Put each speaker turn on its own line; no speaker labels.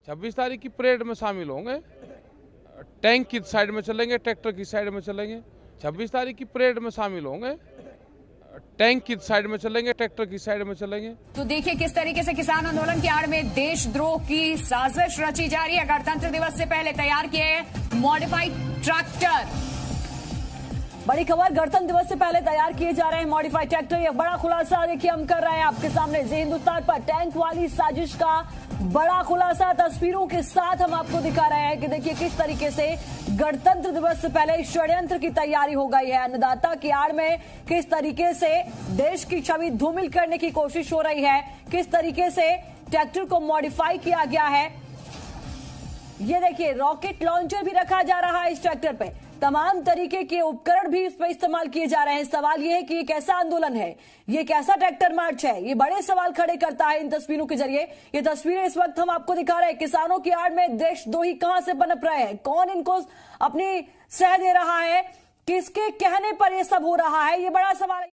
26 तारीख की परेड में शामिल होंगे। टैंक की साइड में चलेंगे, ट्रैक्टर की साइड में चलेंगे। 26 तारीख की परेड में शामिल होंगे। टैंक की साइड में चलेंगे, ट्रैक्टर की साइड में चलेंगे।
तो देखिए किस तरीके से किसान आंदोलन की आड़ में देशद्रोह की साजिश रची जा रही है। गणतंत्र दिवस से पहले तैयार किए मॉडिफाइड ट्रैक्टर। बड़ी खबर, गणतंत्र दिवस से पहले तैयार किए जा रहे हैं मॉडिफाइड ट्रैक्टर। ये बड़ा खुलासा देखिए हम कर रहे हैं आपके सामने। जी हिंदुस्तान पर टैंक वाली साजिश का बड़ा खुलासा तस्वीरों के साथ हम आपको दिखा रहे हैं कि देखिए किस तरीके से गणतंत्र दिवस से पहले षड्यंत्र की तैयारी हो गई है। अन्नदाता की आड़ में किस तरीके से देश की छवि धूमिल करने की कोशिश हो रही है, किस तरीके से ट्रैक्टर को मॉडिफाई किया गया है। ये देखिए रॉकेट लॉन्चर भी रखा जा रहा है इस ट्रैक्टर पे, तमाम तरीके के उपकरण भी इस पर इस्तेमाल किए जा रहे हैं। सवाल ये है कि ये कैसा आंदोलन है, ये कैसा ट्रैक्टर मार्च है, ये बड़े सवाल खड़े करता है इन तस्वीरों के जरिए। ये तस्वीरें इस वक्त हम आपको दिखा रहे हैं। किसानों की आड़ में देशद्रोही कहां से पनप रहे हैं, कौन इनको अपनी सह दे रहा है, किसके कहने पर यह सब हो रहा है, ये बड़ा सवाल है।